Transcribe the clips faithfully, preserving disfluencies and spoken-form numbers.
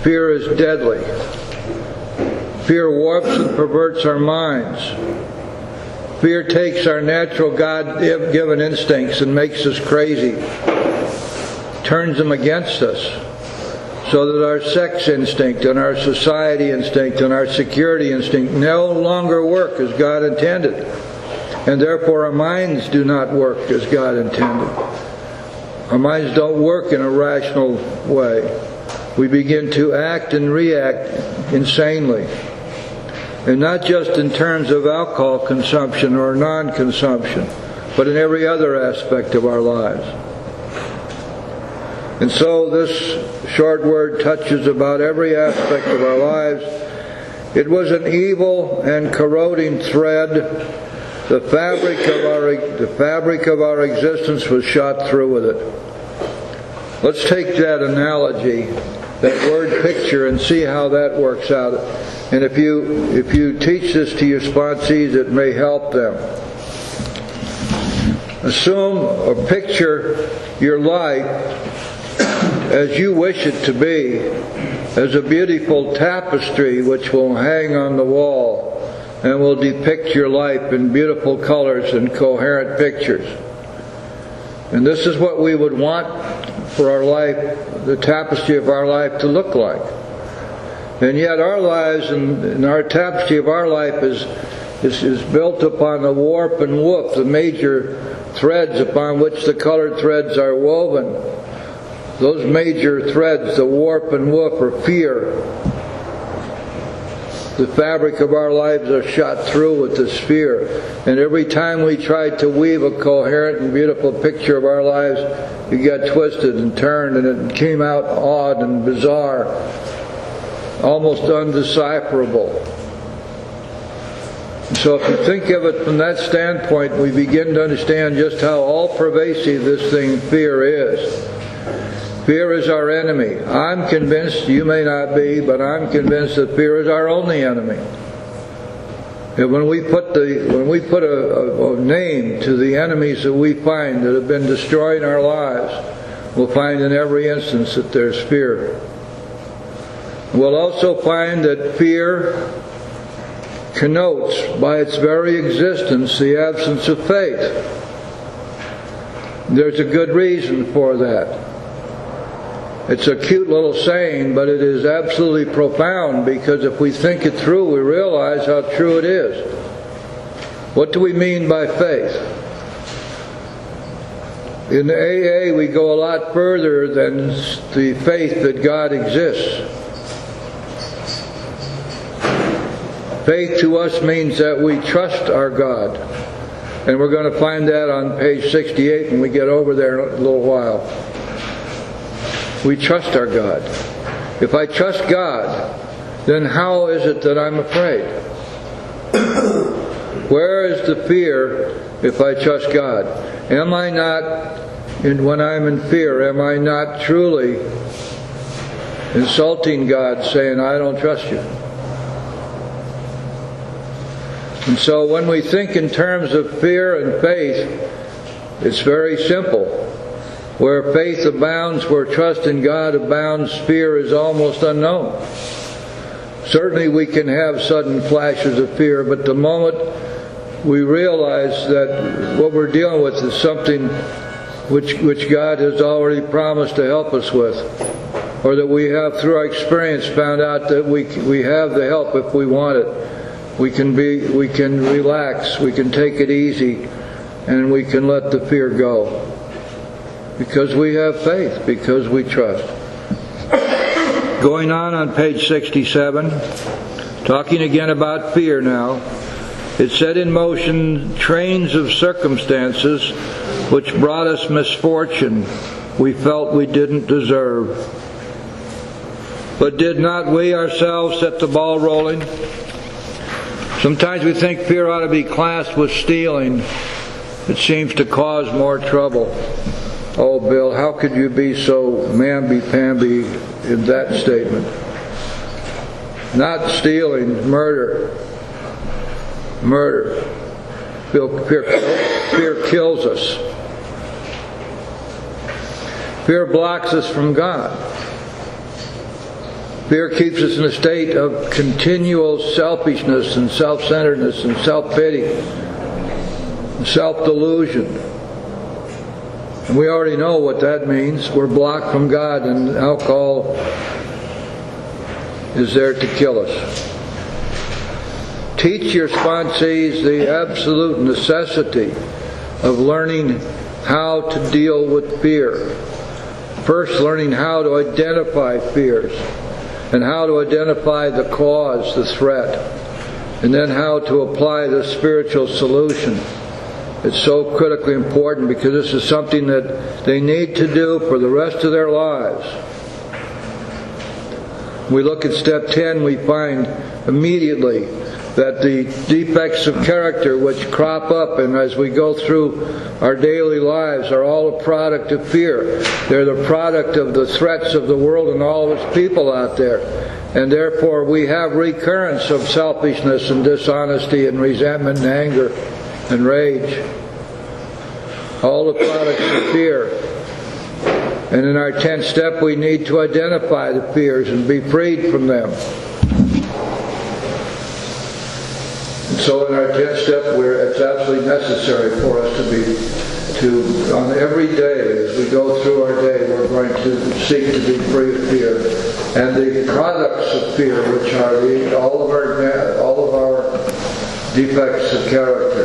Fear is deadly. Fear warps and perverts our minds. Fear takes our natural God-given instincts and makes us crazy, turns them against us, so that our sex instinct and our society instinct and our security instinct no longer work as God intended. And therefore our minds do not work as God intended. Our minds don't work in a rational way. We begin to act and react insanely. And not just in terms of alcohol consumption or non-consumption, but in every other aspect of our lives. And so this short word touches about every aspect of our lives. It was an evil and corroding thread. The fabric of our, the fabric of our existence was shot through with it. Let's take that analogy, that word picture, and see how that works out. And if you if you teach this to your sponsees, it may help them. Assume or picture your life as you wish it to be, as a beautiful tapestry which will hang on the wall and will depict your life in beautiful colors and coherent pictures. And this is what we would want for our life, the tapestry of our life, to look like. And yet our lives and, and our tapestry of our life is, is, is built upon the warp and woof, the major threads upon which the colored threads are woven. Those major threads, the warp and woof, are fear. The fabric of our lives are shot through with this fear. And every time we try to weave a coherent and beautiful picture of our lives, it got twisted and turned, and it came out odd and bizarre, almost undecipherable. So if you think of it from that standpoint, we begin to understand just how all-pervasive this thing, fear, is. Fear is our enemy. I'm convinced, you may not be, but I'm convinced that fear is our only enemy. And when we put the when we put a, a, a name to the enemies that we find that have been destroying our lives, we'll find in every instance that there's fear. We'll also find that fear connotes by its very existence the absence of faith. There's a good reason for that. It's a cute little saying, but it is absolutely profound, because if we think it through, we realize how true it is. What do we mean by faith? In the A A, we go a lot further than the faith that God exists. Faith to us means that we trust our God. And we're going to find that on page sixty-eight when we get over there in a little while. We trust our God. If I trust God, then how is it that I'm afraid? Where is the fear if I trust God? Am I not, and when I'm in fear, am I not truly insulting God, saying, I don't trust you? And so when we think in terms of fear and faith, it's very simple. Where faith abounds, where trust in God abounds, fear is almost unknown. Certainly we can have sudden flashes of fear, but the moment we realize that what we're dealing with is something which, which God has already promised to help us with, or that we have through our experience found out that we, we have the help if we want it, we can be, we can relax, we can take it easy, and we can let the fear go. Because we have faith, because we trust. Going on on page sixty-seven, talking again about fear now, it set in motion trains of circumstances which brought us misfortune we felt we didn't deserve. But did not we ourselves set the ball rolling? Sometimes we think fear ought to be classed with stealing. It seems to cause more trouble. Oh, Bill, how could you be so mamby-pamby in that statement? Not stealing, murder. Murder. Fear, fear kills us. Fear blocks us from God. Fear keeps us in a state of continual selfishness and self-centeredness and self-pity and self-delusion. And we already know what that means. We're blocked from God, and alcohol is there to kill us. Teach your sponsees the absolute necessity of learning how to deal with fear. First, learning how to identify fears, and how to identify the cause, the threat, and then how to apply the spiritual solution. It's so critically important because this is something that they need to do for the rest of their lives. We look at step ten, we find immediately that the defects of character which crop up and as we go through our daily lives are all a product of fear. They're the product of the threats of the world and all of its people out there. And therefore we have recurrence of selfishness and dishonesty and resentment and anger and rage. All the products of fear. And in our tenth step we need to identify the fears and be freed from them. So in our tenth step, where it's absolutely necessary for us to be, to on every day as we go through our day, we're going to seek to be free of fear, and the products of fear, which are the, all of our all of our defects of character.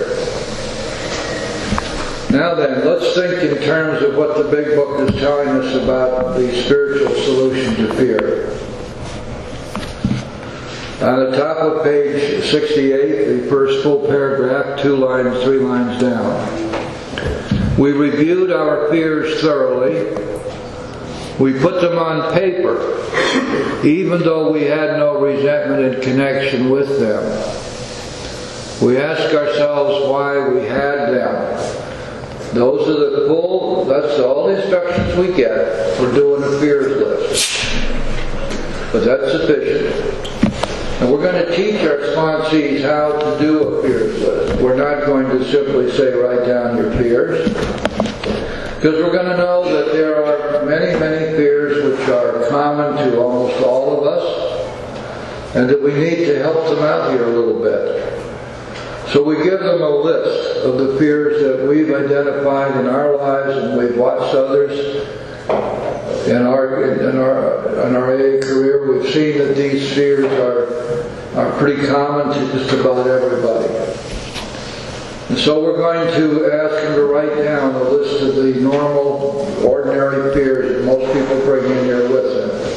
Now then, let's think in terms of what the Big Book is telling us about the spiritual solution to fear. On the top of page sixty-eight, the first full paragraph, two lines, three lines down. We reviewed our fears thoroughly. We put them on paper, even though we had no resentment in connection with them. We asked ourselves why we had them. Those are the full, that's all the instructions we get for doing a fears list. But that's sufficient. And we're going to teach our sponsees how to do a fears list. We're not going to simply say, write down your fears. Because we're going to know that there are many, many fears which are common to almost all of us, and that we need to help them out here a little bit. So we give them a list of the fears that we've identified in our lives and we've watched others in our in our in our A A career. We've seen that these fears are are pretty common to just about everybody. And so we're going to ask them to write down a list of the normal, ordinary fears that most people bring in here with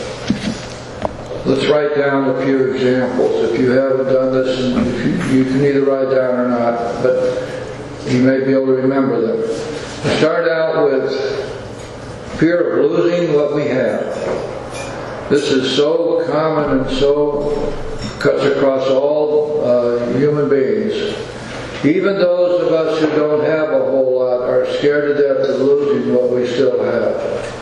them. Let's write down a few examples. If you haven't done this, and if you, you can either write down or not, but you may be able to remember them. We'll start out with fear of losing what we have. This is so common and so cuts across all uh, human beings. Even those of us who don't have a whole lot are scared to death of losing what we still have.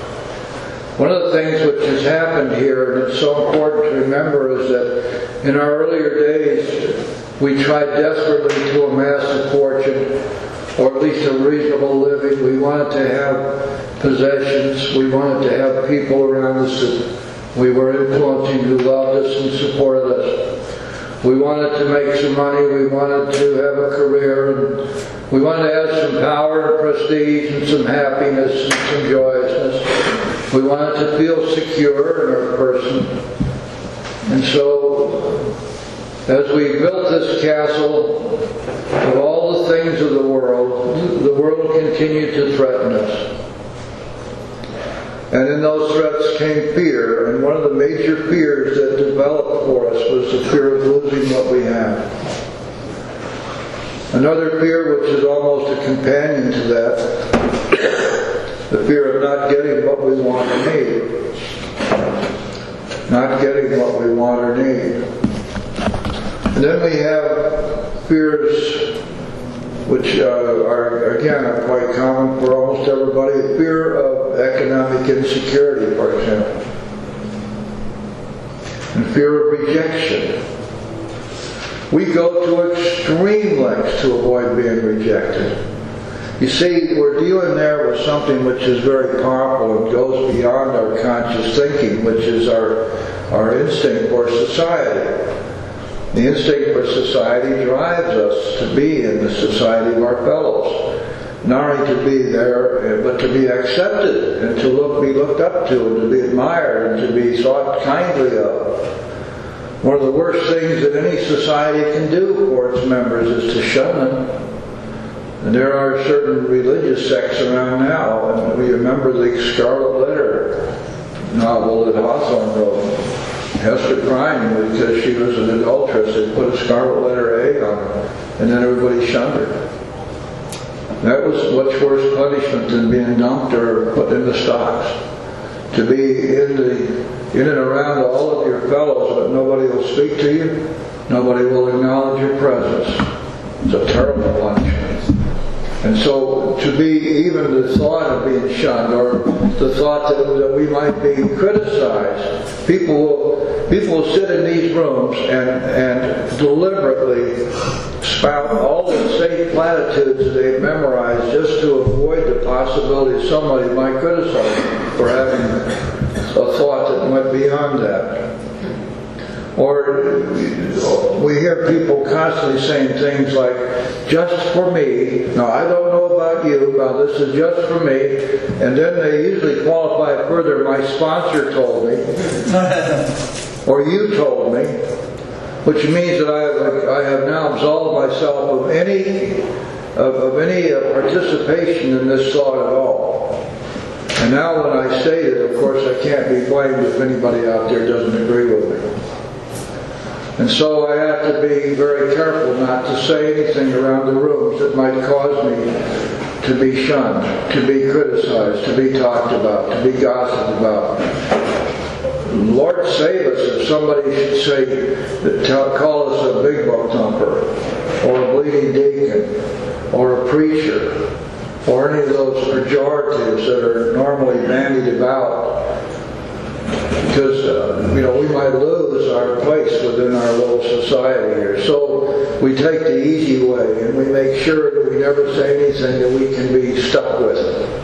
One of the things which has happened here, and it's so important to remember, is that in our earlier days we tried desperately to amass a fortune, or at least a reasonable living. We wanted to have possessions. We wanted to have people around us that we were influencing who loved us and supported us. We wanted to make some money. We wanted to have a career. And we wanted to have some power and prestige and some happiness and some joyousness. We wanted to feel secure in our person. And so, as we built this castle of all the things of the world, the world continued to threaten us. And in those threats came fear, and one of the major fears that developed for us was the fear of losing what we have. Another fear, which is almost a companion to that, the fear of not getting what we want or need. Not getting what we want or need. And then we have fears which uh, are, again, are quite common for almost everybody. The fear of economic insecurity, for example. And fear of rejection. We go to extreme lengths to avoid being rejected. You see, we're dealing there with something which is very powerful and goes beyond our conscious thinking, which is our, our instinct for society. The instinct for society drives us to be in the society of our fellows. Not only to be there, but to be accepted and to look, be looked up to and to be admired and to be thought kindly of. One of the worst things that any society can do for its members is to shun them. And there are certain religious sects around now, and we remember the Scarlet Letter novel that Hawthorne wrote. Hester Prynne, because she was an adulteress, they put a scarlet letter A on her, and then everybody shunned her. That was much worse punishment than being dumped or put in the stocks. To be in the in and around all of your fellows, but nobody will speak to you, nobody will acknowledge your presence. It's a terrible punishment. And so to be even the thought of being shunned, or the thought that, that we might be criticized, people will, people will sit in these rooms and, and deliberately spout all the safe platitudes that they've memorized just to avoid the possibility somebody might criticize them for having a thought that went beyond that. Or we hear people constantly saying things like, just for me. Now, I don't know about you, now this is just for me. And then they usually qualify further, my sponsor told me, or you told me, which means that I have, I have now absolved myself of any, of, of any uh, participation in this thought at all. And now when I state it, of course, I can't be blamed if anybody out there doesn't agree with me. And so I have to be very careful not to say anything around the rooms that might cause me to be shunned, to be criticized, to be talked about, to be gossiped about. Lord save us if somebody should say, tell, call us a big book thumper, or a bleeding deacon, or a preacher, or any of those pejoratives that are normally bandied about. Because, uh, you know, we might lose our place within our little society here. So we take the easy way and we make sure that we never say anything that we can be stuck with.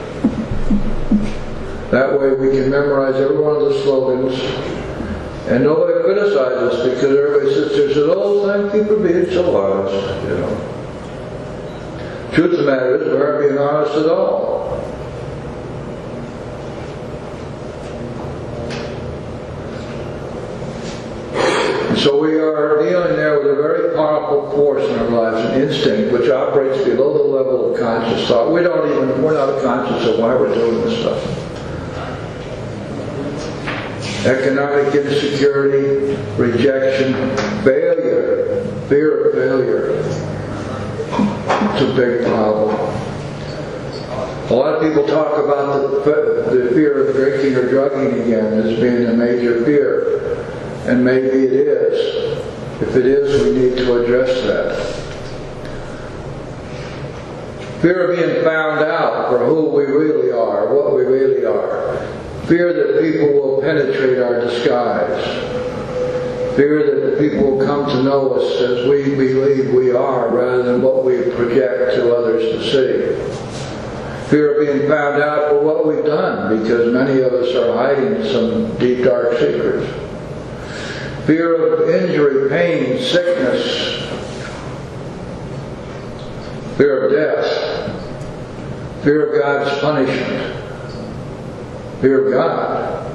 That way we can memorize every one of the slogans and nobody criticizes us because everybody sits there and says, oh, thank you for being so honest, you know. Truth of the matter is, we aren't being honest at all. So we are dealing there with a very powerful force in our lives, an instinct which operates below the level of conscious thought. We don't even, we're not conscious of why we're doing this stuff. Economic insecurity, rejection, failure, fear of failure. It's a big problem. A lot of people talk about the, the fear of drinking or drugging again as being a major fear. And maybe it is. If it is, we need to address that. Fear of being found out for who we really are, what we really are. Fear that people will penetrate our disguise. Fear that people will come to know us as we believe we are rather than what we project to others to see. Fear of being found out for what we've done, because many of us are hiding some deep, dark secrets. Fear of injury, pain, sickness. Fear of death. Fear of God's punishment. Fear of God.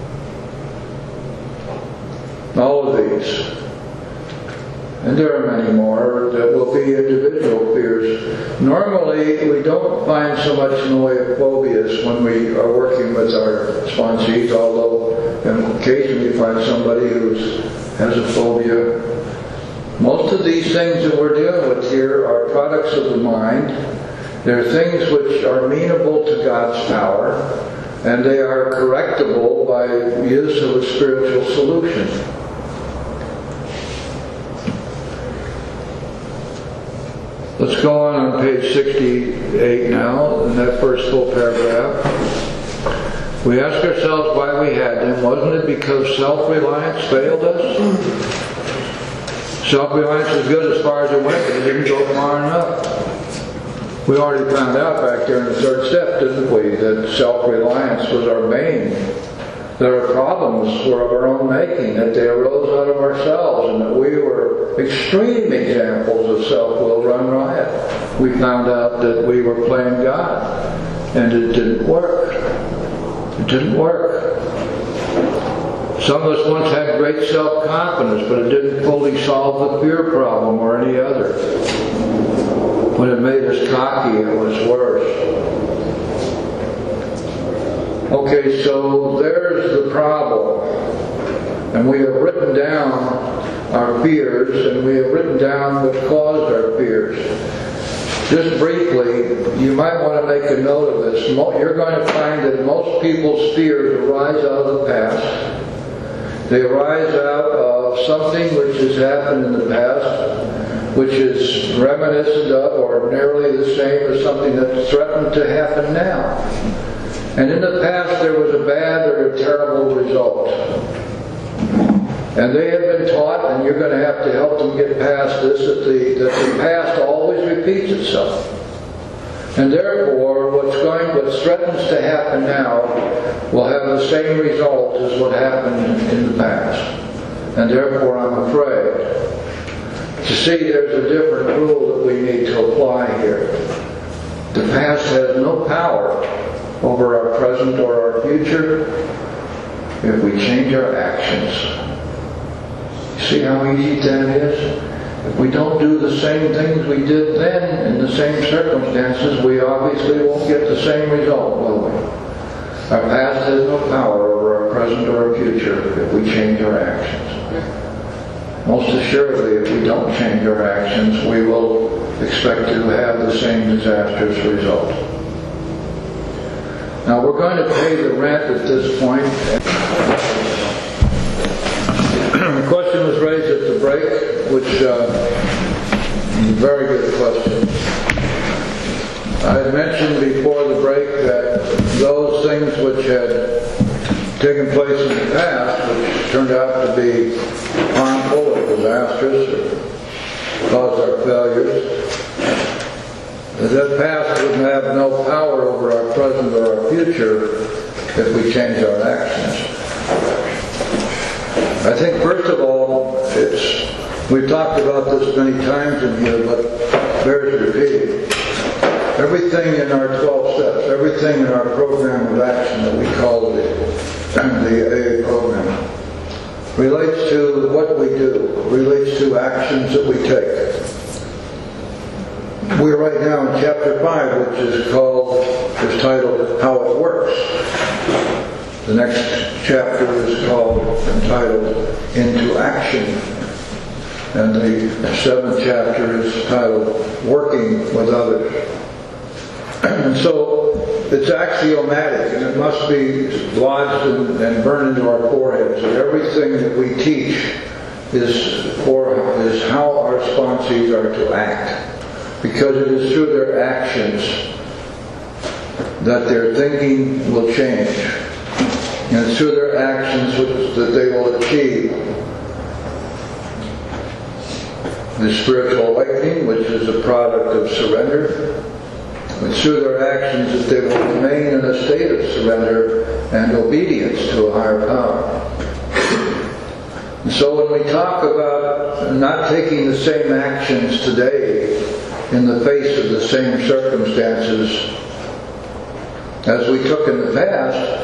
All of these. And there are many more that will be individual fears. Normally, we don't find so much in the way of phobias when we are working with our sponsees, although occasionally we find somebody who has a phobia. Most of these things that we're dealing with here are products of the mind. They're things which are amenable to God's power, and they are correctable by use of a spiritual solution. Let's go on on page sixty-eight now, in that first full paragraph. We ask ourselves why we had them. Wasn't it because self-reliance failed us? Self-reliance is good as far as it went, but it didn't go far enough. We already found out back there in the third step, didn't we, that self-reliance was our bane. That our problems were of our own making, that they arose out of ourselves, and that we were extreme examples of self-will run riot. We found out that we were playing God, and it didn't work. It didn't work. Some of us once had great self-confidence, but it didn't fully solve the fear problem or any other. When it made us cocky, it was worse. Okay, so there's the problem. And we have written down our fears, and we have written down what caused our fears. Just briefly, you might want to make a note of this. You're going to find that most people's fears arise out of the past. They arise out of something which has happened in the past, which is reminiscent of or nearly the same as something that's threatened to happen now. And in the past there was a bad or a terrible result. And they have been taught, and you're going to have to help them get past this, that the, that the past always repeats itself. And therefore, what's going, what threatens to happen now will have the same result as what happened in the past. And therefore, I'm afraid. To see, there's a different rule that we need to apply here. The past has no power over our present or our future if we change our actions. See how easy that is? If we don't do the same things we did then in the same circumstances, we obviously won't get the same result, will we? Our past has no power over our present or our future if we change our actions. Most assuredly, if we don't change our actions, we will expect to have the same disastrous result. Now we're going to pay the rent at this point. The question was raised at the break, which uh, is a very good question. I had mentioned before the break that those things which had taken place in the past, which turned out to be harmful or disastrous or caused our failures, that past would have no power over our present or our future if we change our actions. I think first of all, it's, we've talked about this many times in here, but bears repeating. Everything in our twelve steps, everything in our program of action that we call the, the A A program, relates to what we do, relates to actions that we take. We're right now in chapter five, which is called, is titled, How It Works. The next chapter is called, entitled, Into Action. And the seventh chapter is titled, Working with Others. And so, it's axiomatic, and it must be lodged and, and burned into our foreheads, that everything that we teach is, for, is how our sponsees are to act. Because it is through their actions that their thinking will change. And it's through their actions which, that they will achieve the spiritual awakening, which is a product of surrender. It's through their actions that they will remain in a state of surrender and obedience to a higher power. And so when we talk about not taking the same actions today in the face of the same circumstances as we took in the past,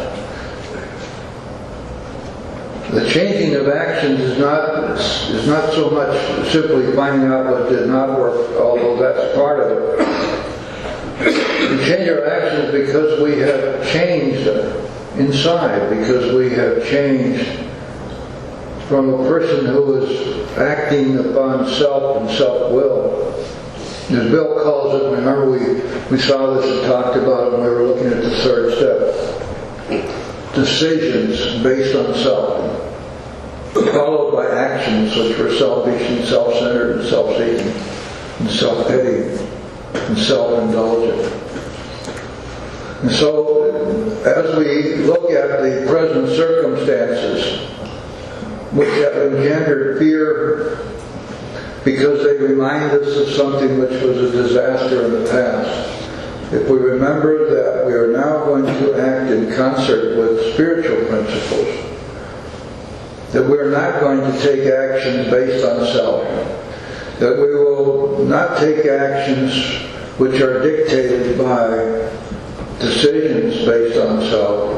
the changing of actions is not is not so much simply finding out what did not work, although that's part of it. We change our actions because we have changed inside, because we have changed from a person who is acting upon self and self-will. As Bill calls it, remember we, we saw this and talked about it when we were looking at the third step. Decisions based on self, followed by actions which were selfish and self-centered and self-seeking and self-pity and self-indulgent. And so, as we look at the present circumstances which have engendered fear because they remind us of something which was a disaster in the past. If we remember that we are now going to act in concert with spiritual principles, that we are not going to take actions based on self, that we will not take actions which are dictated by decisions based on self,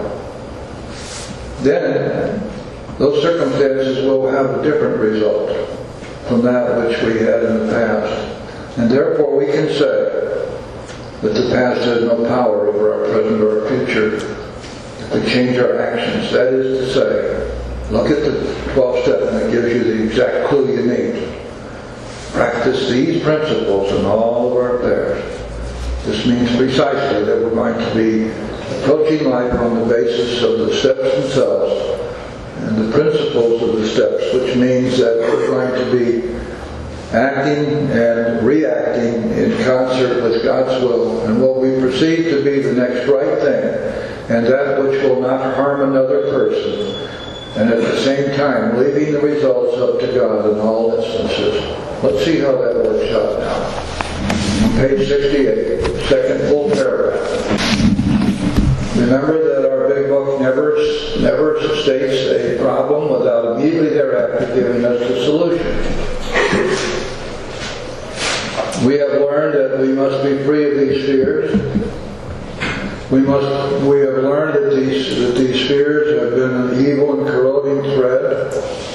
then those circumstances will have a different result from that which we had in the past. And therefore we can say that the past has no power over our present or our future if we change our actions. That is to say, look at the twelve step and it gives you the exact clue you need. Practice these principles in all of our affairs. This means precisely that we're going to be approaching life on the basis of the steps themselves and the principles of the steps, which means that we're going to be acting and reacting in concert with God's will and what we perceive to be the next right thing, and that which will not harm another person, and at the same time leaving the results up to God in all instances. Let's see how that works out now. On page sixty-eight, second full paragraph. Remember that our big book never, never states a problem without immediately thereafter giving us the solution. We have learned that we must be free of these fears. We must. We have learned that these that these fears have been an evil and corroding thread.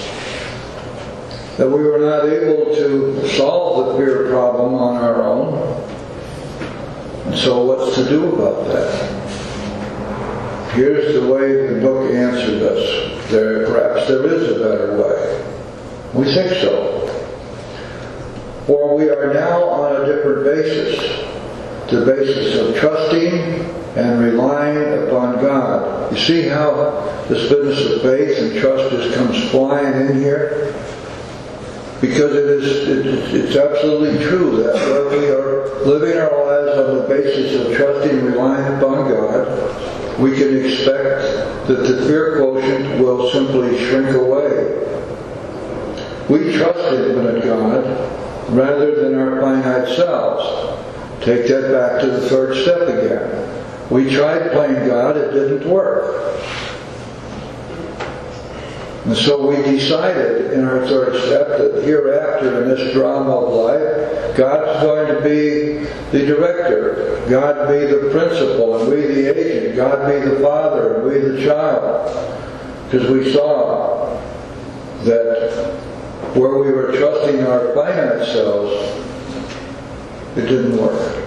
That we were not able to solve the fear problem on our own. And so, what's to do about that? Here's the way the book answered us. There, perhaps there is a better way. We think so. For we are now on a different basis, the basis of trusting and relying upon God. You see how this business of faith and trust just comes flying in here? Because it is, it, it's absolutely true that when we are living our lives on the basis of trusting and relying upon God, we can expect that the fear quotient will simply shrink away. We trust infinite God rather than our finite selves. Take that back to the third step again. We tried playing God, it didn't work. And so we decided in our third step that hereafter in this drama of life, God's going to be the director, God be the principal, and we the agent, God be the father, and we the child. Because we saw that where we were trusting our finite selves, it didn't work.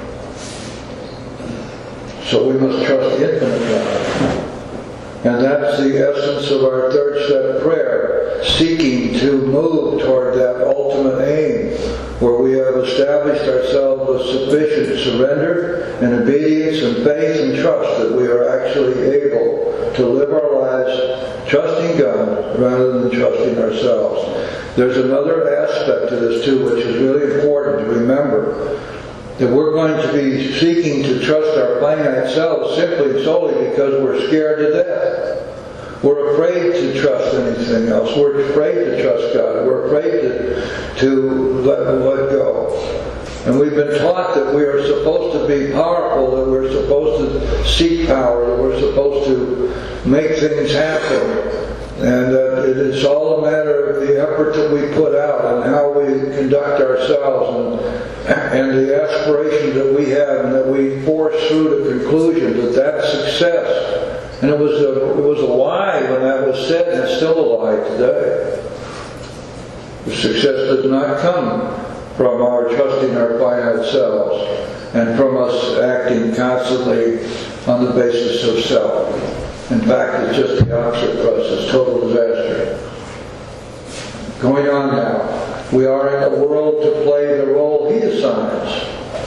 So we must trust infinite God. And that's the essence of our third step prayer, seeking to move toward that ultimate aim, where we have established ourselves with sufficient surrender and obedience and faith and trust that we are actually able to live our lives trusting God rather than trusting ourselves. There's another aspect to this too, which is really important to remember. That we're going to be seeking to trust our finite selves simply and solely because we're scared to death. We're afraid to trust anything else. We're afraid to trust God. We're afraid to, to let, let go. And we've been taught that we are supposed to be powerful, that we're supposed to seek power, that we're supposed to make things happen. And uh, it is all a matter of the effort that we put out and how we conduct ourselves and, and the aspirations that we have and that we force through to conclusion that that's success. And it was a, it was a lie when that was said, and it's still a lie today. The success does not come from our trusting our finite selves and from us acting constantly on the basis of self. In fact, it's just the opposite for us. It's total disaster. Going on now. We are in a world to play the role He assigns.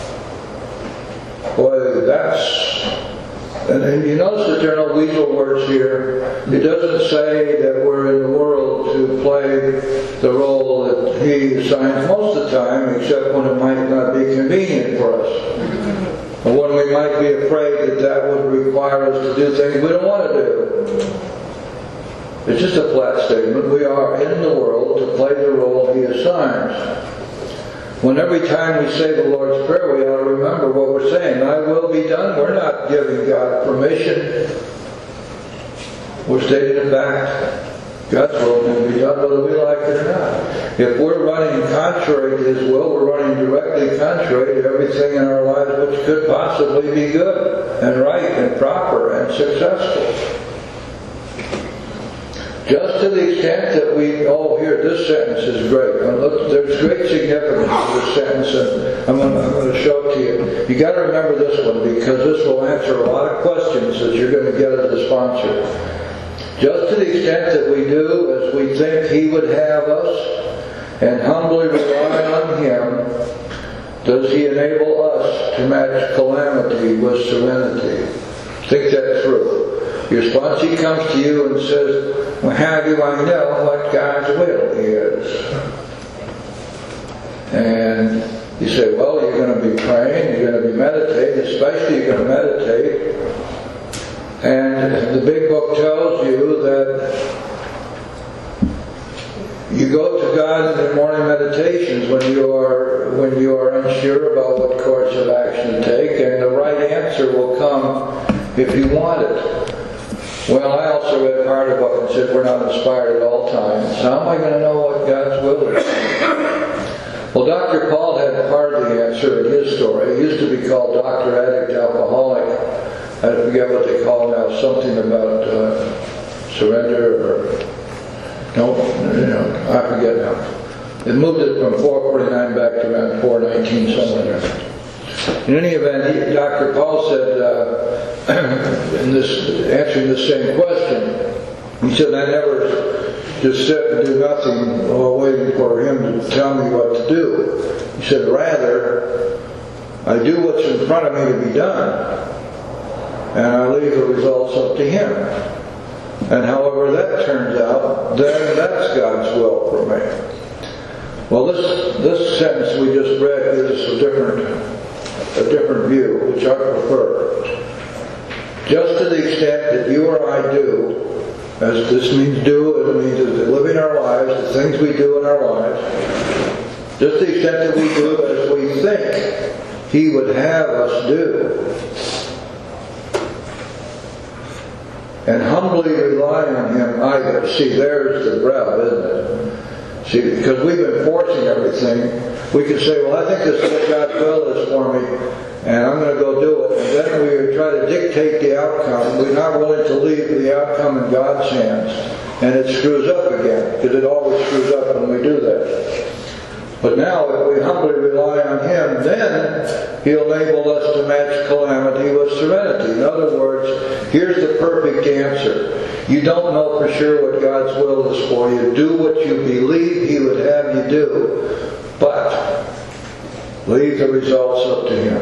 Boy, that's... And, and you notice that there are no weasel words here. It doesn't say that we're in the world to play the role that He assigns most of the time, except when it might not be convenient for us. Or when we might be afraid that that would require us to do things we don't want to do. It's just a flat statement. We are in the world to play the role He assigns. When every time we say the Lord's Prayer, we ought to remember what we're saying. Thy will be done. We're not giving God permission. We're stating a fact. God's will can be done whether we like it or not. If we're running contrary to His will, we're running directly contrary to everything in our lives which could possibly be good and right and proper and successful. Just to the extent that we all hear this sentence is great. And look, there's great significance to this sentence, and I'm going, to, I'm going to show it to you. You got to remember this one, because this will answer a lot of questions that you're going to get as a sponsor. Just to the extent that we do as we think He would have us, and humbly rely on Him, does He enable us to match calamity with serenity. Think that through. Your sponsee comes to you and says, well, how do I know what God's will is? And you say, well, you're going to be praying, you're going to be meditating, especially you're going to meditate. And the big book tells you that you go to God in your morning meditations when you are when you are unsure about what course of action to take, and the right answer will come if you want it. Well, I also read part of it and said we're not inspired at all times. How am I going to know what God's will is? Well, Doctor Paul had part of the answer in his story. He used to be called Doctor Addict Alcoholic. I forget what they call now, something about uh, surrender or, no, you know, I forget now. They moved it from four forty-nine back to around four nineteen, somewhere there. In any event, he, Doctor Paul said, uh, in this, answering the same question, he said, I never just sit and do nothing while waiting for Him to tell me what to do. He said, rather, I do what's in front of me to be done, and I leave the results up to Him. And however that turns out, then that's God's will for me. Well, this this sentence we just read gives us a different a different view, which I prefer. Just to the extent that you or I do, as this means do, it means living our lives, the things we do in our lives, just to the extent that we do as we think He would have us do, and humbly rely on Him either. See, there's the rub, isn't it? See, because we've been forcing everything. We can say, well, I think this is what God's will is for me, and I'm going to go do it. And then we try to dictate the outcome. We're not willing to leave the outcome in God's hands. And it screws up again, because it always screws up when we do that. But now, if we humbly rely on Him, then He'll enable us to match calamity with serenity. In other words, here's the perfect answer. You don't know for sure what God's will is for you. Do what you believe He would have you do, but leave the results up to Him.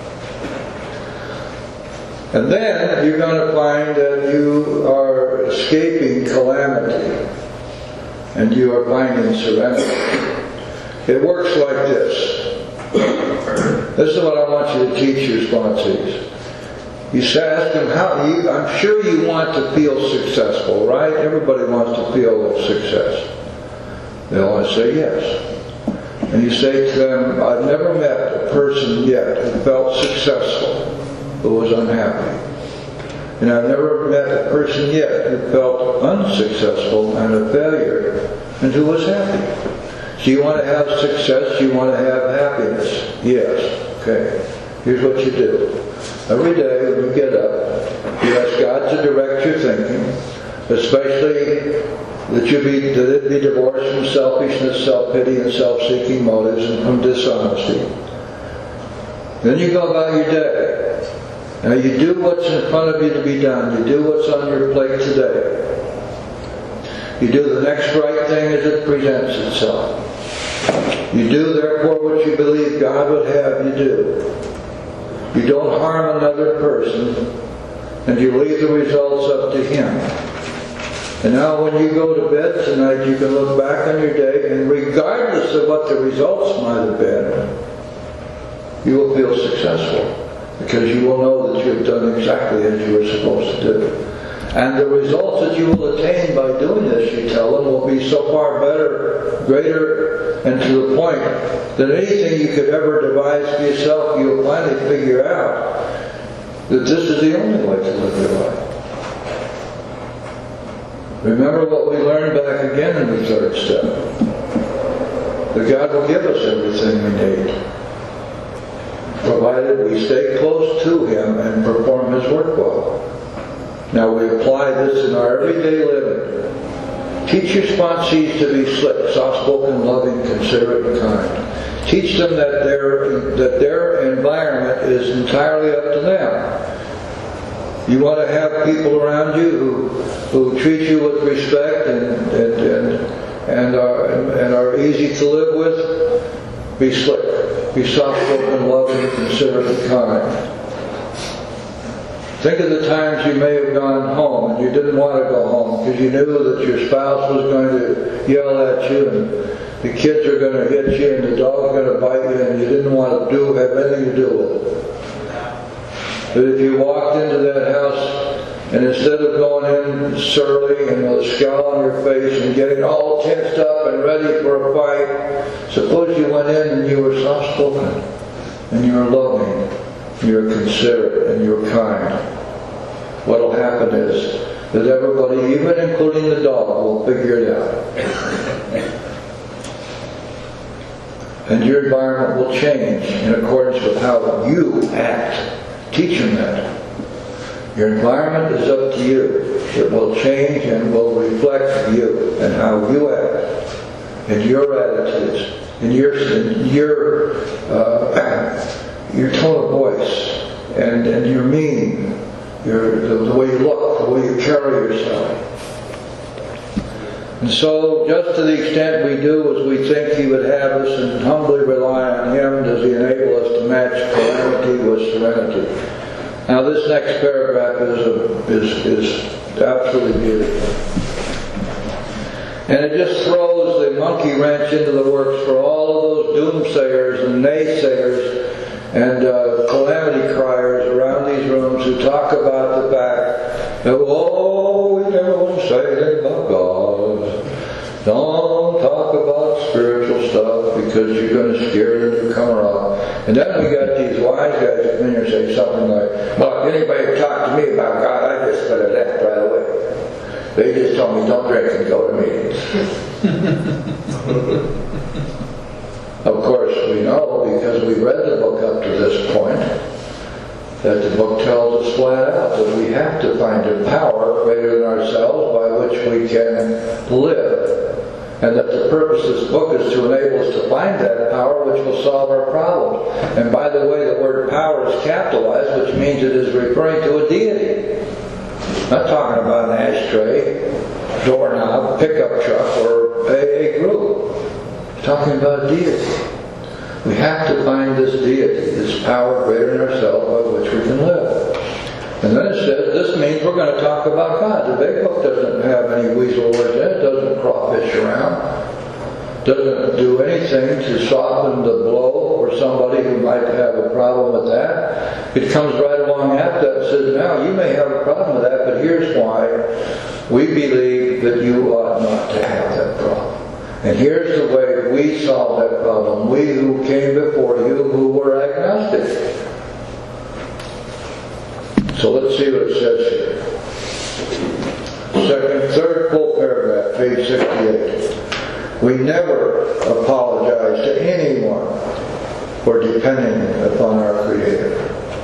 And then you're going to find that you are escaping calamity, and you are finding serenity. It works like this. This is what I want you to teach your sponsees. You say, ask them, how you, I'm sure you want to feel successful, right? Everybody wants to feel success. They'll always say yes. And you say to them, I've never met a person yet who felt successful who was unhappy. And I've never met a person yet who felt unsuccessful and a failure and who was happy. So you want to have success, you want to have happiness. Yes. Okay. Here's what you do. Every day when you get up, you ask God to direct your thinking, especially that you be that it be divorced from selfishness, self-pity, and self-seeking motives, and from dishonesty. Then you go about your day. Now you do what's in front of you to be done. You do what's on your plate today. You do the next right thing as it presents itself. You do therefore what you believe God would have you do. You don't harm another person, and you leave the results up to Him. And now when you go to bed tonight, you can look back on your day, and regardless of what the results might have been, you will feel successful, because you will know that you have done exactly as you were supposed to do. And the results that you will attain by doing this, you tell them, will be so far better, greater, and to the point that anything you could ever devise for yourself, you'll finally figure out that this is the only way to live your life. Remember what we learned back again in the third step. That God will give us everything we need, provided we stay close to Him and perform His work well. Now we apply this in our everyday living. Teach your sponsees to be slick, soft-spoken, loving, considerate, and kind. Teach them that their, that their environment is entirely up to them. You want to have people around you who, who treat you with respect and, and, and, and, are, and, and are easy to live with? Be slick. Be soft-spoken, loving, considerate, and kind. Think of the times you may have gone home and you didn't want to go home because you knew that your spouse was going to yell at you and the kids are going to hit you and the dog's going to bite you and you didn't want to do have anything to do with it. But if you walked into that house and instead of going in surly and with a scowl on your face and getting all tensed up and ready for a fight, suppose you went in and you were soft-spoken and you were loving, you're considerate, and you're kind. What will happen is that everybody, even including the dog, will figure it out. And your environment will change in accordance with how you act. Teach them that. Your environment is up to you. It will change and will reflect you and how you act, and your attitudes, and your, your uh, your tone of voice, and, and your meaning, your, the, the way you look, the way you carry yourself. And so, just to the extent we do as we think He would have us and humbly rely on Him, does He enable us to match calamity with serenity. Now this next paragraph is, a, is, is absolutely beautiful. And it just throws the monkey wrench into the works for all of those doomsayers and naysayers and uh, calamity criers around these rooms who talk about the fact that, oh, we never want to say anything about God. Don't talk about spiritual stuff because you're going to scare the newcomer off. And then we got these wise guys that come in here and say something like, well, if anybody talk to me about God, I just better left right away. They just told me don't drink and go to meetings. Of course, we know, because we read the book up to this point, that the book tells us flat out that we have to find a power greater than ourselves by which we can live. And that the purpose of this book is to enable us to find that power which will solve our problems. And by the way, the word power is capitalized, which means it is referring to a deity. Not talking about an ashtray, doorknob, pickup truck, or a, a group. Talking about deity. We have to find this deity, this power greater than ourselves by which we can live. And then it says, this means we're going to talk about God. The big book doesn't have any weasel words in it, doesn't crawfish around, doesn't do anything to soften the blow for somebody who might have a problem with that. It comes right along after that and says, now you may have a problem with that, but here's why we believe that you ought not to have that problem. And here's the way we solve that problem. We who came before you who were agnostic. So let's see what it says here. Second, third full paragraph, page sixty-eight. We never apologize to anyone for depending upon our Creator.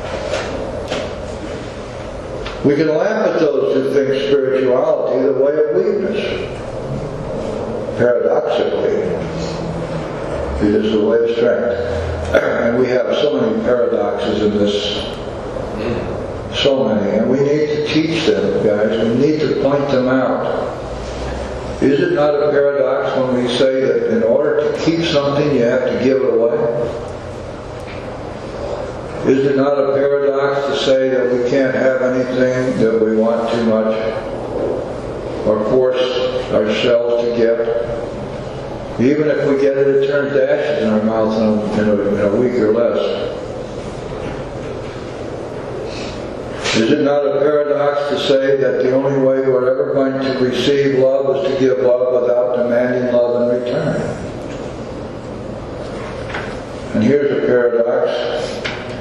We can laugh at those who think spirituality the way of weakness. Paradoxically, it is the way of strength. And we have so many paradoxes in this, so many, and we need to teach them, guys. We need to point them out. Is it not a paradox when we say that in order to keep something you have to give it away? Is it not a paradox to say that we can't have anything that we want too much or force ourselves to get? Even if we get it, it turns to ashes in our mouth in a, in a, in a week or less. Is it not a paradox to say that the only way we're ever going to receive love is to give love without demanding love in return? And here's a paradox.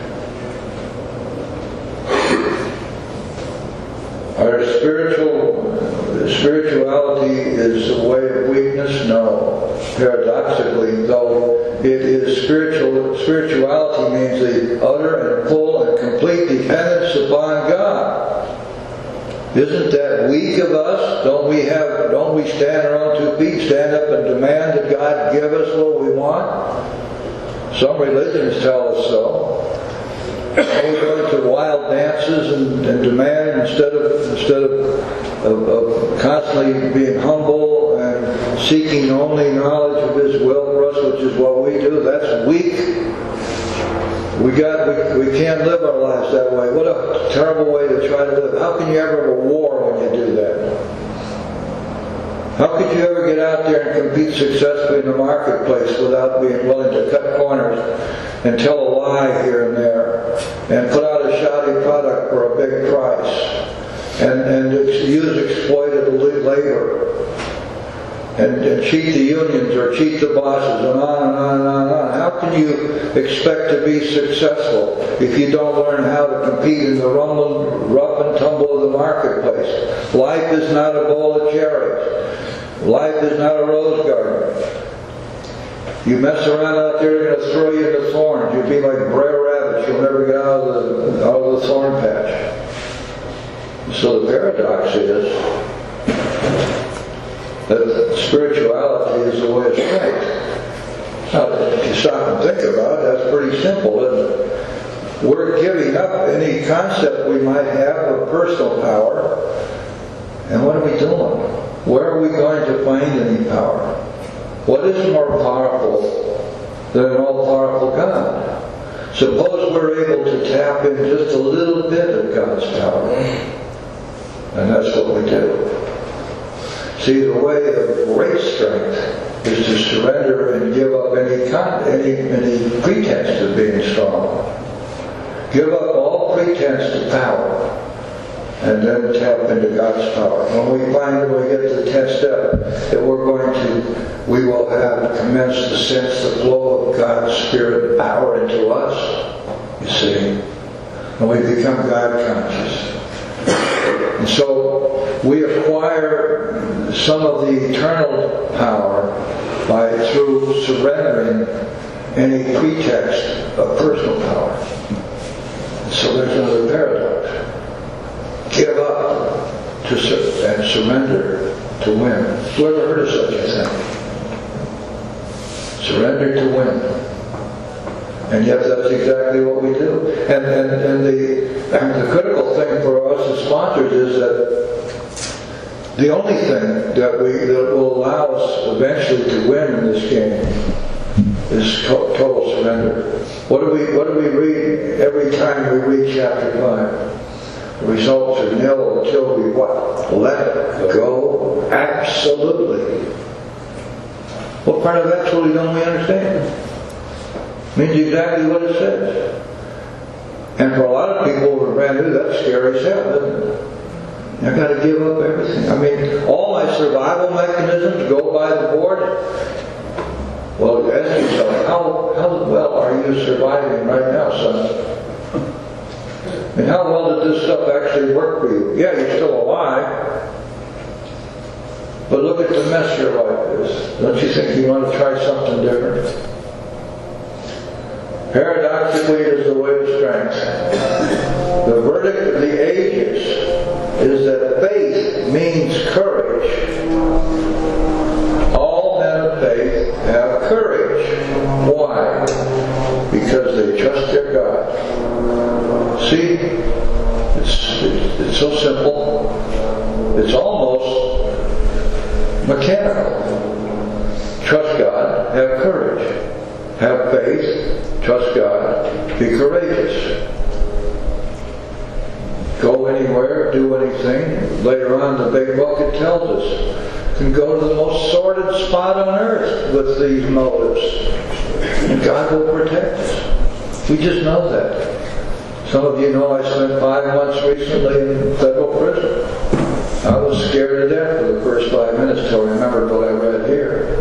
Our spiritual spirituality is a way of weakness? No. Paradoxically, though, it is spiritual. Spirituality means the utter and full and complete dependence upon God. Isn't that weak of us? Don't we have? Don't we stand on our own two feet, stand up and demand that God give us what we want? Some religions tell us so. We go to wild dances and, and demand instead of instead of, of, of constantly being humble and seeking only knowledge of His will for us, which is what we do. That's weak. We got we, we can't live our lives that way. What a terrible way to try to live. How can you ever have a war when you do that? How could you ever get out there and compete successfully in the marketplace without being willing to cut corners and tell a lie here and there and put out a shoddy product for a big price and, and use exploited labor and, and cheat the unions or cheat the bosses and on and on and on and on? How can you expect to be successful if you don't learn how to compete in the rumble, rough and tumble of the marketplace? Life is not a bowl of cherries. Life is not a rose garden. You mess around out there, they're going to throw you into thorns. You'll be like Brer Rabbit. You'll never get out of the, out of the thorn patch. So the paradox is that spirituality is the way of strength. Now, if you stop and think about it, that's pretty simple, isn't it? We're giving up any concept we might have of personal power. And what are we doing? Where are we going to find any power? What is more powerful than an all-powerful God? Suppose we're able to tap in just a little bit of God's power. And that's what we do. See, the way of great strength is to surrender and give up any, con- any, any pretense of being strong. Give up all pretense to power. And then tap into God's power. When we find when we get to the tenth step that we're going to, we will have commenced to sense the flow of God's Spirit and power into us, you see. And we become God conscious. And so we acquire some of the eternal power by through surrendering any pretext of personal power. And so there's another paradox. Give up to sur- and surrender to win. Who ever heard of such a thing? Surrender to win. And yet that's exactly what we do. And, and, and, the, and the critical thing for us as sponsors is that the only thing that, we, that will allow us eventually to win in this game is total surrender. What do we, what do we read every time we read chapter five? The results are nil until we what? Let go absolutely. What part of absolutely don't we understand? It means exactly what it says. And for a lot of people who are brand new, that's scary as hell, isn't it? I've got to give up everything. I mean, all my survival mechanisms go by the board. Well, ask yourself, how, how well are you surviving right now, son? And how well did this stuff actually work for you? Yeah, you're still alive. But look at the mess your life is. Don't you think you want to try something different? Paradoxically, it is the way of strength. The verdict of the ages is that faith means courage. All men of faith have courage. Why? Because they trust their God. See, it's, it's, it's so simple. It's almost mechanical. Trust God, have courage. Have faith, trust God, be courageous. Go anywhere, do anything. Later on in the big book it tells us, you can go to the most sordid spot on earth with these motives. And God will protect us. We just know that. Some of you know I spent five months recently in federal prison. I was scared to death for the first five minutes till I remembered what I read here.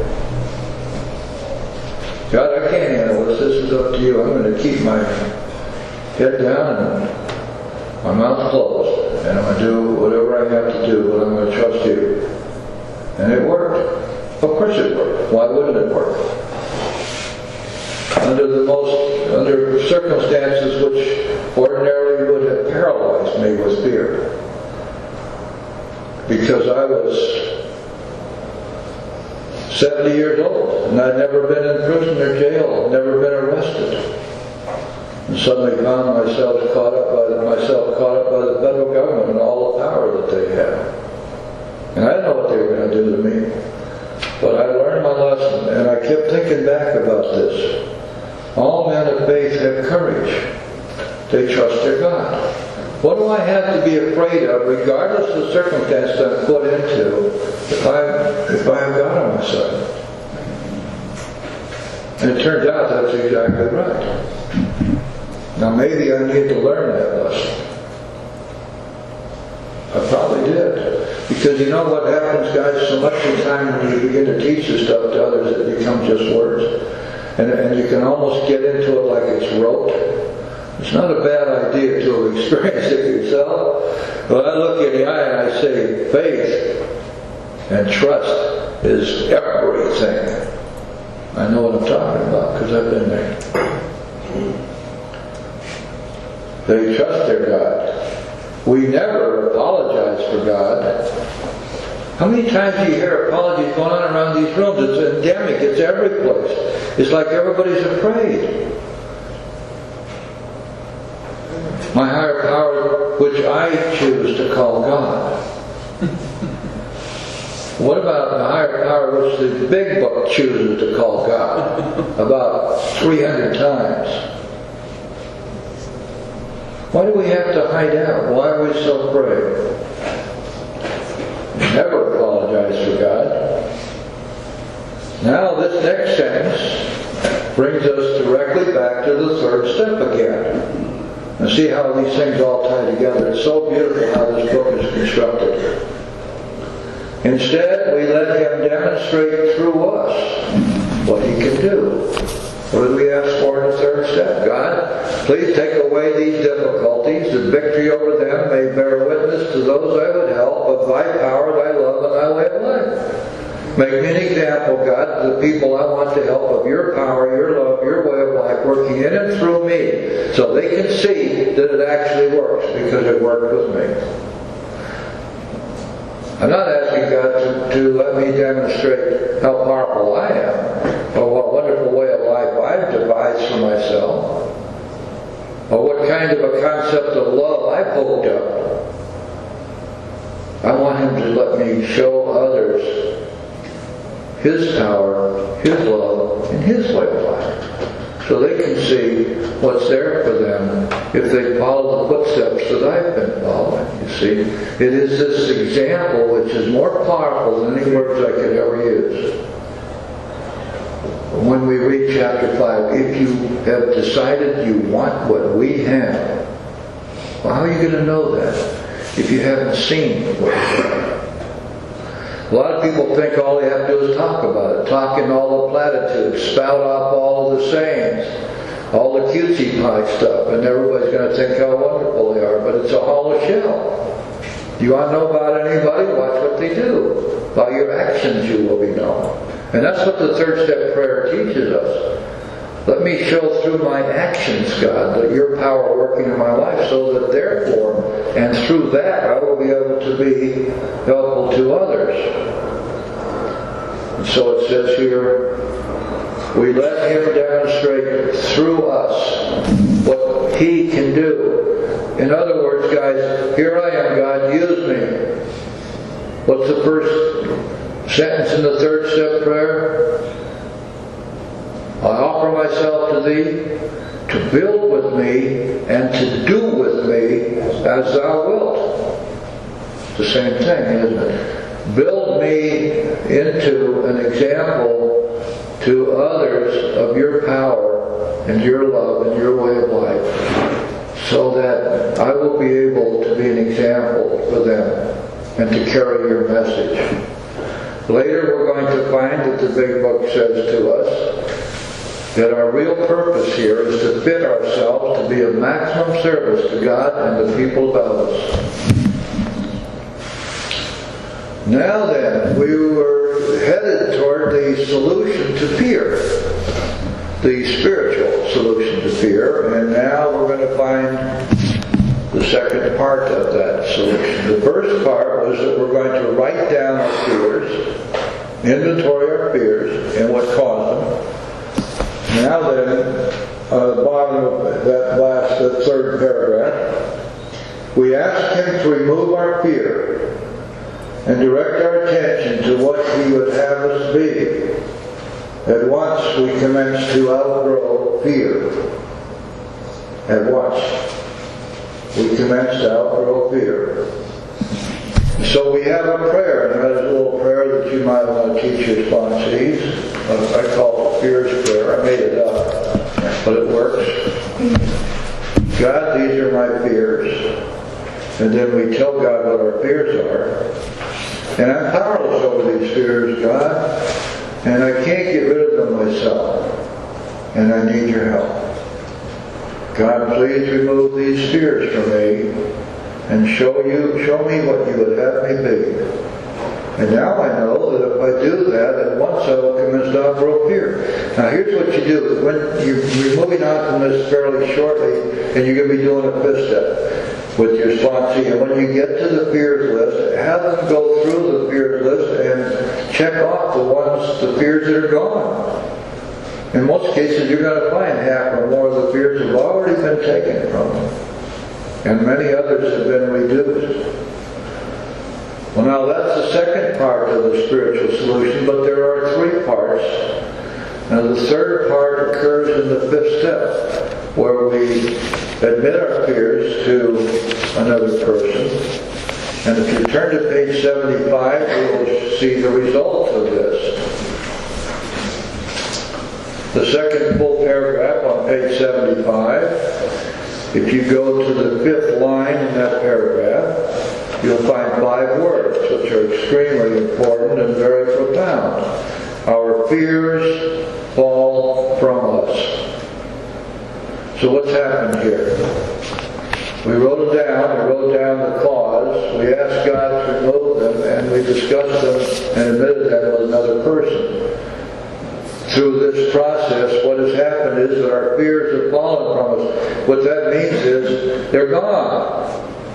God, I can't handle this. This is up to you. I'm going to keep my head down and my mouth closed. And I'm going to do whatever I have to do, but I'm going to trust you. And it worked. Of course it worked. Why wouldn't it work? Under the most, under circumstances which ordinarily would have paralyzed me with fear. Because I was seventy years old, and I'd never been in prison or jail, never been arrested. And suddenly found myself caught up by the, myself caught up by the federal government and all the power that they had. And I didn't know what they were going to do to me. But I learned my lesson, and I kept thinking back about this. All men of faith have courage. They trust their God. What do I have to be afraid of, regardless of the circumstance I'm put into, if I if I have God on my side? And it turns out that's exactly right. Now maybe I need to learn that lesson. I probably did. Because you know what happens, guys, so much of the time when you begin to teach this stuff to others, it becomes just words. And, and you can almost get into it like it's rote. It's not a bad idea to have experienced it yourself. But I look in the eye and I say, faith and trust is everything. I know what I'm talking about because I've been there. They trust their God. We never apologize for God. How many times do you hear apologies going on around these rooms? It's endemic. It's every place. It's like everybody's afraid. My higher power, which I choose to call God. What about the higher power which the big book chooses to call God? About three hundred times. Why do we have to hide out? Why are we so afraid? Never apologize for God. Now this next sentence brings us directly back to the third step again. And see how these things all tie together. It's so beautiful how this book is constructed. Instead, we let Him demonstrate through us what He can do. What did we ask for in the third step? God, please take away these difficulties, that victory over them may bear witness to those I would help of Thy power, Thy love, and Thy way of life. Make me an example, God, to the people I want to help of Your power, Your love, Your way of life, working in and through me, so they can see that it actually works, because it worked with me. I'm not asking God to, to let me demonstrate how powerful I am, or what wonderful way of life I've devised for myself, or what kind of a concept of love I've hoped up. I want Him to let me show others His power, His love, and His way of life, so they can see what's there for them if they follow the footsteps that I've been following. You see, it is this example which is more powerful than any words I could ever use. When we read chapter five, if you have decided you want what we have, well, how are you going to know that if you haven't seen what we have? A lot of people think all they have to do is talk about it. Talk in all the platitudes. Spout off all of the sayings. All the cutesy pie stuff. And everybody's going to think how wonderful they are. But it's a hollow shell. You want to know about anybody? Watch what they do. By your actions you will be known. And that's what the third step prayer teaches us. Let me show through my actions, God, that Your power working in my life, so that therefore, and through that, I will be able to be helpful to others. And so it says here, we let Him demonstrate through us what He can do. In other words, guys, here I am, God, use me. What's the first sentence in the third step prayer? I offer myself to Thee to build with me and to do with me as Thou wilt. It's the same thing, isn't it? Build me into an example to others of Your power and Your love and Your way of life. so that I will be able to be an example for them and to carry your message. Later we're going to find that the Big Book says to us that our real purpose here is to fit ourselves to be of maximum service to God and the people about us. Now then, we were headed toward the solution to fear, the spiritual solution to fear, and now we're going to find the second part of that solution. The first part was that we're going to write down our fears, inventory our fears, and what caused them. Now then, on the bottom of that last, the third paragraph, we ask Him to remove our fear and direct our attention to what He would have us be. At once we commence to outgrow fear. At once we commence to outgrow fear. So we have a prayer, and that is a little prayer that you might want to teach your sponsees. I call it fear's prayer. I made it up, but it works. God, these are my fears. And then we tell God what our fears are. And I'm powerless over these fears, God, and I can't get rid of them myself. And I need your help. God, please remove these fears from me and show you, show me what you would have me be. And now I know that if I do that, at once I will commence to outgrow fear. Now here's what you do. When you're, you're moving on from this fairly shortly, and you're going to be doing a fifth step with your sponsee. And when you get to the fears list, have them go through the fears list and check off the ones, the fears that are gone. In most cases, you're going to find half or more of the fears have already been taken from them. And many others have been reduced. Well, now that's the second part of the spiritual solution, but there are three parts. Now the third part occurs in the fifth step, where we admit our fears to another person. And if you turn to page seventy-five, you will see the result of this. The second full paragraph on page seventy-five, if you go to the fifth line in that paragraph, you'll find five words which are extremely important and very profound. Our fears fall from us. So what's happened here? We wrote it down, we wrote down the cause, we asked God to remove them, and we discussed them and admitted them with another person. Through this process, what has happened is that our fears have fallen from us. What that means is, they're gone.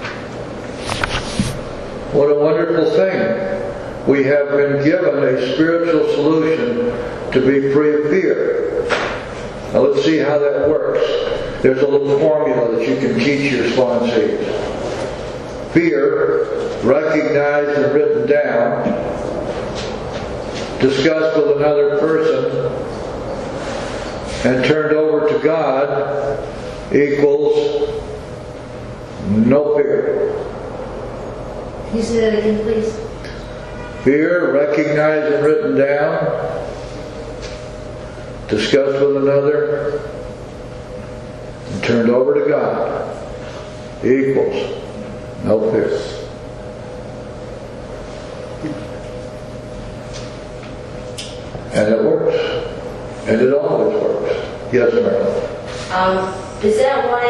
What a wonderful thing. We have been given a spiritual solution to be free of fear. Now let's see how that works. There's a little formula that you can teach your sponsees. Fear, recognized and written down, discussed with another person, and turned over to God equals no fear. Can you say that again, please? Fear, recognized and written down, discussed with another, and turned over to God equals no fear. And it works. And it always works. Yes, Marilyn? Um, is that why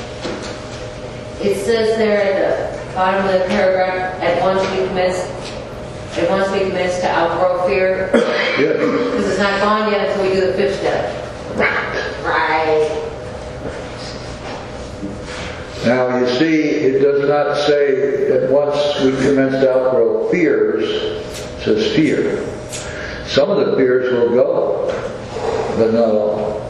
it says there at the bottom of the paragraph, at once we commence, at once we commence to outgrow fear? Yes. Because it's not gone yet until we do the fifth step. Right. Right. Now, you see, it does not say that once we commence to outgrow fears, it says fear. Some of the fears will go, but not all.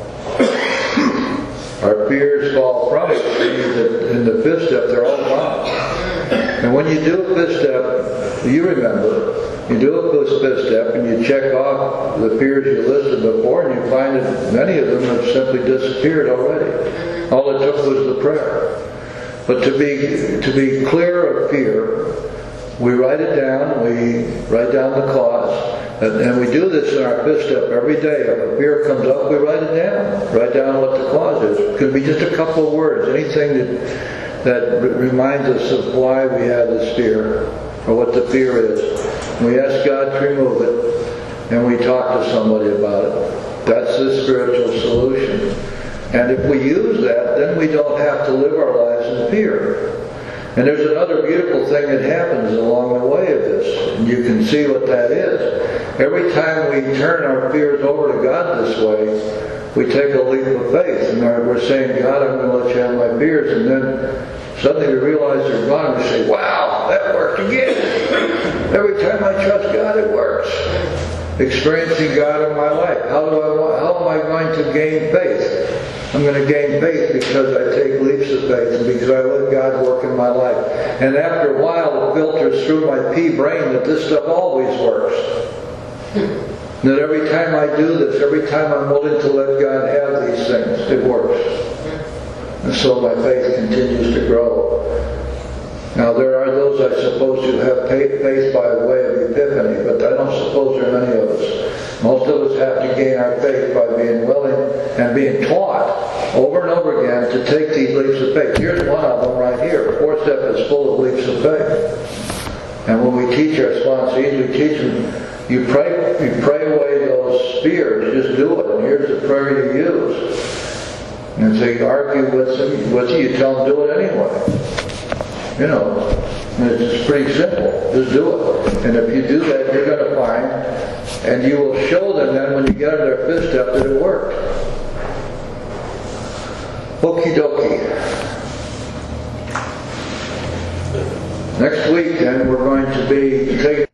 Our fears fall from it. In the fifth step, they're all gone. And when you do a fifth step, you remember, you do a fifth step and you check off the fears you listed before, and you find that many of them have simply disappeared already. All it took was the prayer. But to be to be clear of fear, We write it down, we write down the cause, and, and we do this in our fifth step every day. If a fear comes up, we write it down. Write down what the cause is. It could be just a couple of words, anything that, that reminds us of why we have this fear, or what the fear is. We ask God to remove it, and we talk to somebody about it. That's the spiritual solution. And if we use that, then we don't have to live our lives in fear. And there's another beautiful thing that happens along the way of this, and you can see what that is. Every time we turn our fears over to God this way, we take a leap of faith, and we're saying, God, I'm going to let you have my fears, and then suddenly we realize they're gone, and we say, wow, that worked again. Every time I trust God, it works. Experiencing God in my life. How do I? How am I going to gain faith? I'm going to gain faith because I take leaps of faith and because I let God work in my life. And after a while, it filters through my pea brain that this stuff always works. That every time I do this, every time I'm willing to let God have these things, it works. And so my faith continues to grow. Now there are those, I suppose, who have faith by way of epiphany, but I don't suppose there are many of us. Most of us have to gain our faith by being willing and being taught over and over again to take these leaps of faith. Here's one of them right here. The fourth step is full of leaps of faith. And when we teach our sponsees, we teach them, you pray, you pray away those fears, just do it. And here's the prayer you use. And so you argue with them, with you, you tell them do it anyway. You know, it's pretty simple. Just do it. And if you do that, you're going to find, and you will show them then when you get on their fifth step that it worked. Okie dokie. Next week then we're going to be taking